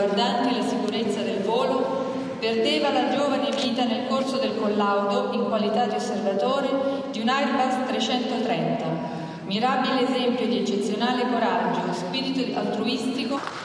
riguardanti la sicurezza del volo, perdeva la giovane vita nel corso del collaudo in qualità di osservatore di un Airbus 330. Mirabile esempio di eccezionale coraggio, spirito altruistico